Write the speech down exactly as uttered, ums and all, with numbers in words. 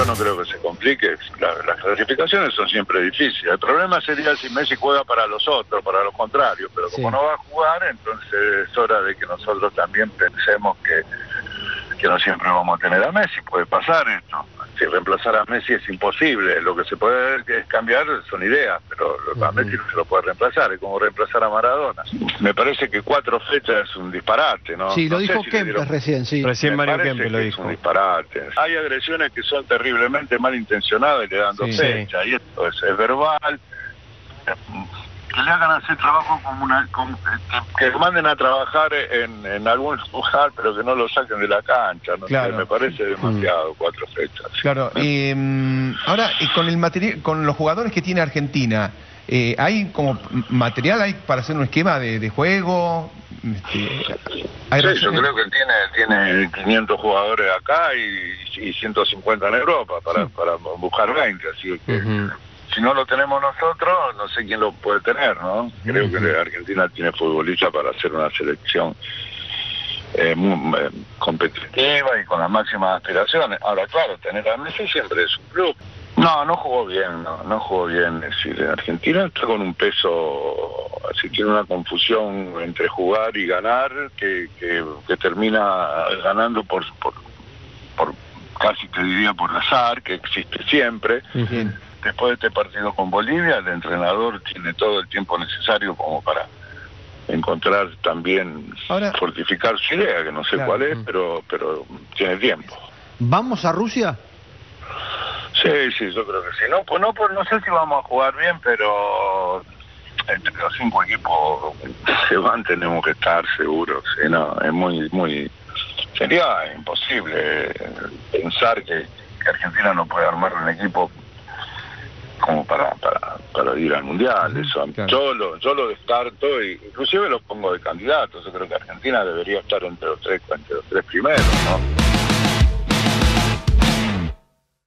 no creo que se complique. La, las clasificaciones son siempre difíciles. El problema sería si Messi juega para los otros, para los contrarios, pero como sí. no va a jugar, entonces es hora de que nosotros también pensemos que, que no siempre vamos a tener a Messi. Puede pasar esto. Si reemplazar a Messi es imposible. Lo que se puede es cambiar son ideas, pero uh-huh. a Messi no se lo puede reemplazar. Es como reemplazar a Maradona. Me parece que cuatro fechas es un disparate, ¿no? Sí, lo no dijo si Kempes dieron... recién, sí. Recién Me Mario Kempes lo dijo. Es un disparate. Hay agresiones que son terriblemente malintencionadas y le dan dos sí, fechas. Sí. Y esto es, es verbal. Que le hagan hacer trabajo como una... Como, que, que lo manden a trabajar en, en algún lugar, pero que no lo saquen de la cancha. No claro. sé, me parece demasiado, mm. cuatro fechas. Claro. Eh, ahora, y con el material, con los jugadores que tiene Argentina, eh, ¿hay como material hay para hacer un esquema de, de juego? Este, ¿hay sí, yo creo que tiene tiene quinientos jugadores acá y, y ciento cincuenta en Europa para, sí. para buscar veinte, así que... Uh-huh. Si no lo tenemos nosotros, no sé quién lo puede tener, ¿no? Creo uh-huh. que Argentina tiene futbolistas para hacer una selección eh, muy eh, competitiva y con las máximas aspiraciones. Ahora, claro, tener a Messi siempre es un club. No, no jugó bien, no, no jugó bien. Es decir, Argentina está con un peso, así tiene una confusión entre jugar y ganar, que, que, que termina ganando por, por, por, casi te diría por azar, que existe siempre. Uh-huh. Después de este partido con Bolivia, el entrenador tiene todo el tiempo necesario como para encontrar también, ahora, fortificar su idea, que no sé claro. cuál es, pero pero tiene tiempo. ¿Vamos a Rusia? Sí, sí, yo creo que sí. No, pues no, pues no sé si vamos a jugar bien, pero entre los cinco equipos que van tenemos que estar seguros. ¿Sí? No, es muy, muy... Sería imposible pensar que, que Argentina no puede armar un equipo como para, para, para ir al Mundial. Uh-huh, eso claro. yo lo yo lo descarto e inclusive lo pongo de candidato. Yo creo que Argentina debería estar entre los tres entre los tres primeros, ¿no?